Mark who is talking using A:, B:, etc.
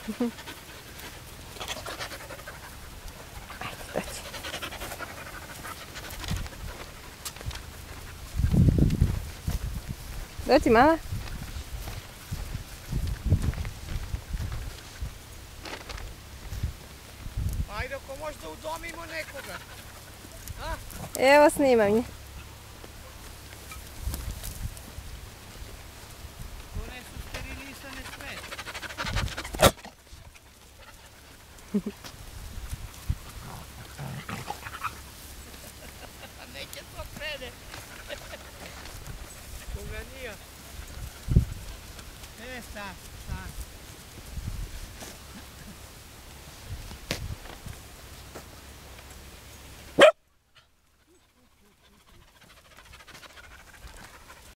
A: Dođi mala.
B: Ajde, ako možda udomimo nekoga.
A: Evo snimam nje.
B: One su sterilisane sve. Neće to krene. Koga nije. Sad.